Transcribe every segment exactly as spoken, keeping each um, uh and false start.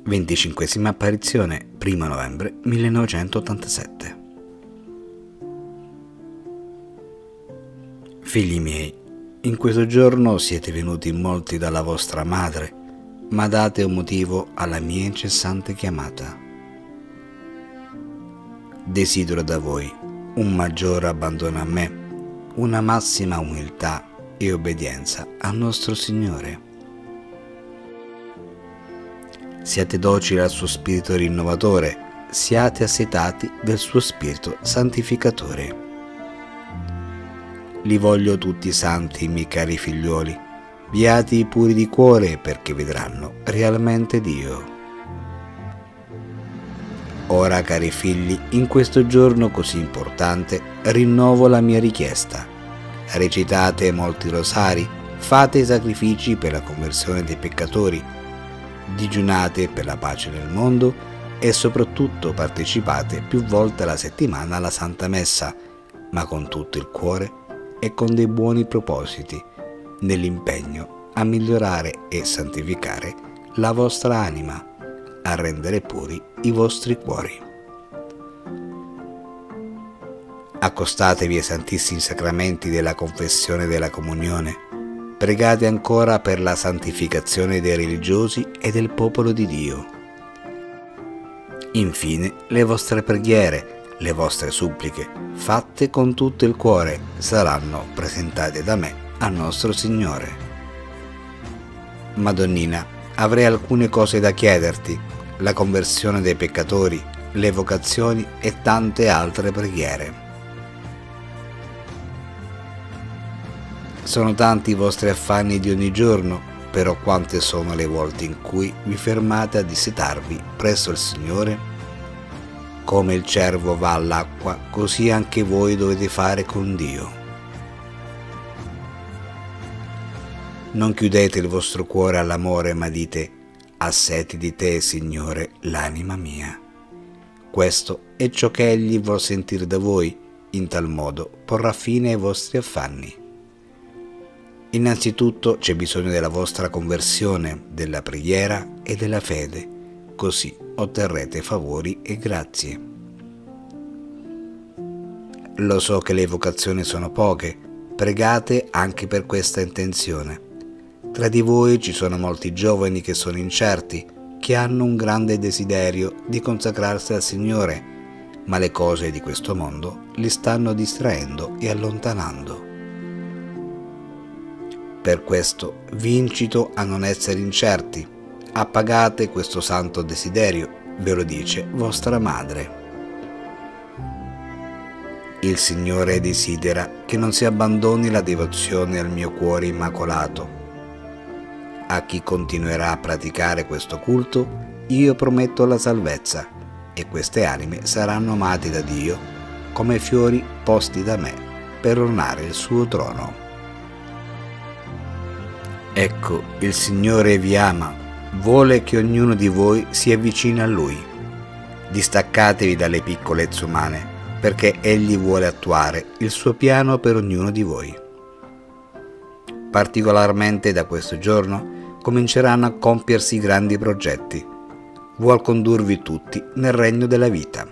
venticinquesima apparizione, primo novembre millenovecentottantasette. Figli miei, in questo giorno siete venuti molti dalla vostra madre, ma date un motivo alla mia incessante chiamata. Desidero da voi un maggiore abbandono a me, una massima umiltà e obbedienza al nostro Signore. Siate docili al suo spirito rinnovatore, siate assetati del suo spirito santificatore. Li voglio tutti santi, miei cari figliuoli, beati i puri di cuore, perché vedranno realmente Dio. Ora, cari figli, in questo giorno così importante, rinnovo la mia richiesta. Recitate molti rosari, fate sacrifici per la conversione dei peccatori, digiunate per la pace nel mondo e soprattutto partecipate più volte alla settimana alla Santa Messa, ma con tutto il cuore e con dei buoni propositi, nell'impegno a migliorare e santificare la vostra anima, a rendere puri i vostri cuori. Accostatevi ai Santissimi Sacramenti della Confessione e della Comunione. Pregate ancora per la santificazione dei religiosi e del popolo di Dio. Infine, le vostre preghiere, le vostre suppliche, fatte con tutto il cuore, saranno presentate da me al nostro Signore. Madonnina, avrei alcune cose da chiederti, la conversione dei peccatori, le vocazioni e tante altre preghiere. Sono tanti i vostri affanni di ogni giorno, però quante sono le volte in cui vi fermate a dissetarvi presso il Signore? Come il cervo va all'acqua, così anche voi dovete fare con Dio. Non chiudete il vostro cuore all'amore, ma dite: «Ha sete di te, Signore, l'anima mia». Questo è ciò che Egli vuol sentire da voi, in tal modo porrà fine ai vostri affanni. Innanzitutto c'è bisogno della vostra conversione, della preghiera e della fede, così otterrete favori e grazie. Lo so che le vocazioni sono poche, pregate anche per questa intenzione. Tra di voi ci sono molti giovani che sono incerti, che hanno un grande desiderio di consacrarsi al Signore, ma le cose di questo mondo li stanno distraendo e allontanando. Per questo vi incito a non essere incerti, appagate questo santo desiderio, ve lo dice vostra madre. Il Signore desidera che non si abbandoni la devozione al mio cuore immacolato. A chi continuerà a praticare questo culto, io prometto la salvezza, e queste anime saranno amate da Dio come fiori posti da me per ornare il suo trono. Ecco, il Signore vi ama, vuole che ognuno di voi si avvicini a Lui. Distaccatevi dalle piccolezze umane, perché Egli vuole attuare il suo piano per ognuno di voi. Particolarmente da questo giorno cominceranno a compiersi grandi progetti. Vuol condurvi tutti nel regno della vita.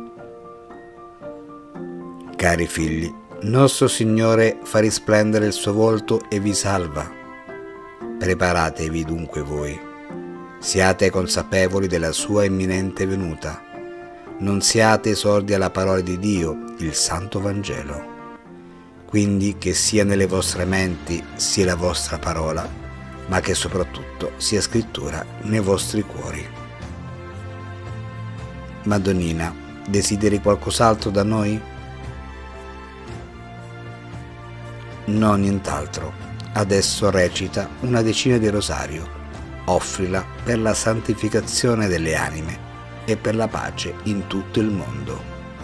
Cari figli, nostro Signore fa risplendere il suo volto e vi salva. Preparatevi dunque voi, siate consapevoli della sua imminente venuta, non siate sordi alla parola di Dio, il Santo Vangelo. Quindi che sia nelle vostre menti sia la vostra parola, ma che soprattutto sia scrittura nei vostri cuori. Madonnina, desideri qualcos'altro da noi? No, nient'altro. Adesso recita una decina di rosario, offrila per la santificazione delle anime e per la pace in tutto il mondo.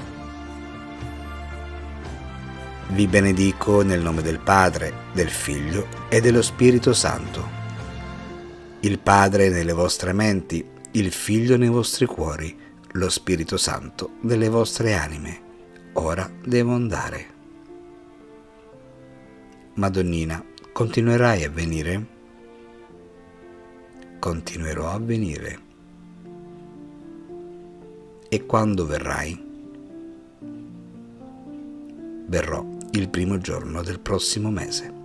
Vi benedico nel nome del Padre, del Figlio e dello Spirito Santo. Il Padre nelle vostre menti, il Figlio nei vostri cuori, lo Spirito Santo nelle vostre anime. Ora devo andare. Madonnina, continuerai a venire? Continuerò a venire. E quando verrai? Verrò il primo giorno del prossimo mese.